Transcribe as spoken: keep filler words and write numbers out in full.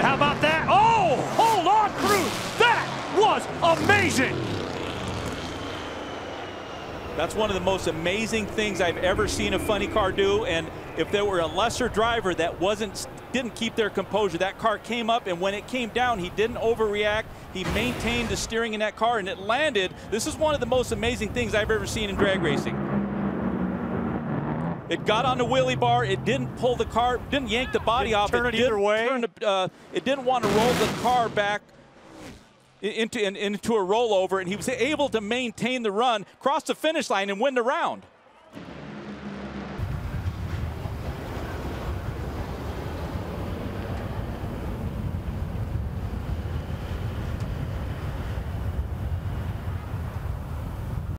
How about that? Oh, hold on, Cruz. That was amazing. That's one of the most amazing things I've ever seen a funny car do. And if there were a lesser driver that wasn't, didn't keep their composure, that car came up, and when it came down, he didn't overreact. He maintained the steering in that car, and it landed. This is one of the most amazing things I've ever seen in drag racing. It got on the wheelie bar. It didn't pull the car, didn't yank the body didn't off. Turn it, it either way. Turn the, uh, it didn't want to roll the car back into, in, into a rollover, and he was able to maintain the run, cross the finish line, and win the round.